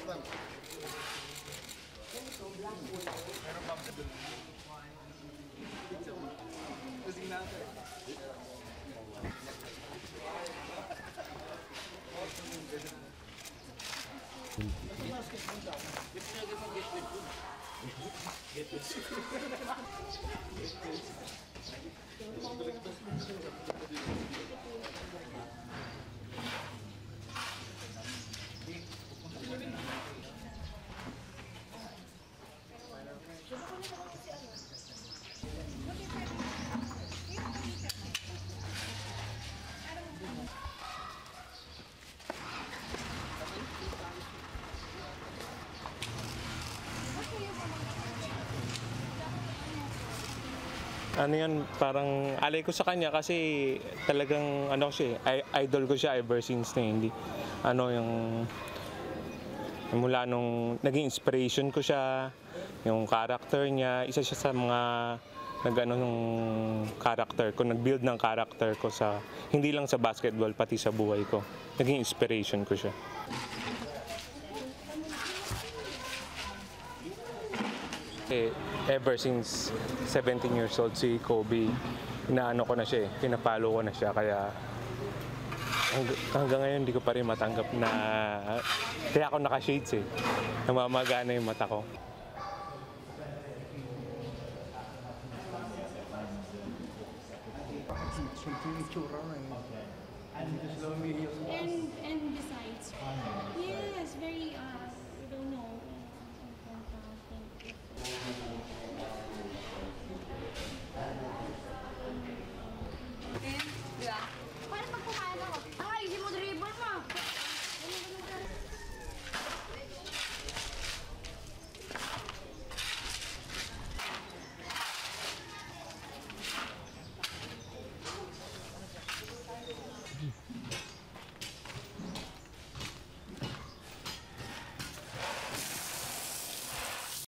Ano yan, parang alay ko sa kanya kasi talagang ano siya, idol ko siya ever since na hindi. Ano yung mula nung naging inspiration ko siya, yung character niya, isa siya sa mga nag-ano yung character ko, nag-build ng character ko sa hindi lang sa basketball pati sa buhay ko. Naging inspiration ko siya. Ever since 17 years old si Kobe, inaano ko na siya, pinapalo ko na siya, kaya hanggang ngayon hindi ko pa rin matanggap na kaya ako naka-shades namamagana yung mata ko. And besides,